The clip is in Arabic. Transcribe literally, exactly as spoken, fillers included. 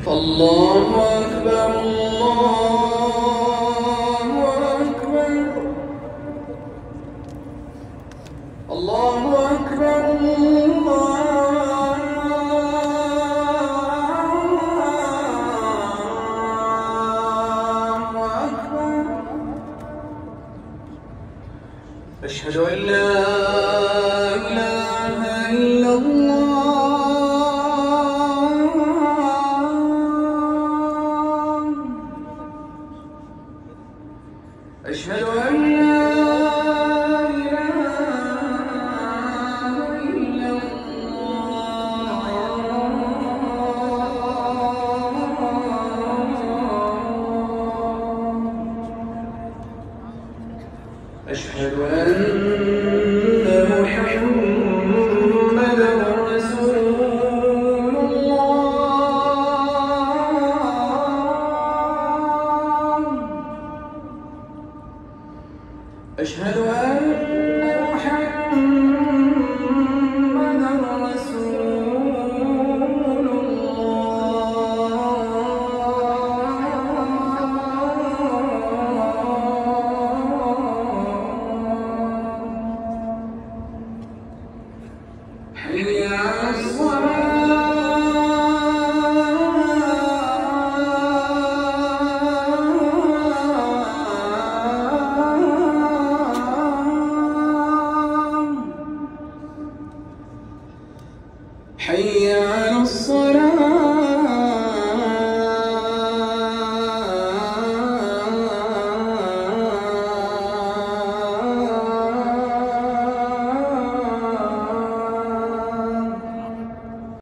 فالله أكبر الله أكبر الله أكبر الله أكبر. أشهد أن لا إله إلا الله. أشهد أن لا إله إلا الله. أشهد أن محمدًا رسول الله. أشهد أن محمدًا رسول الله. حي على الصلاة. حي على الصلاة.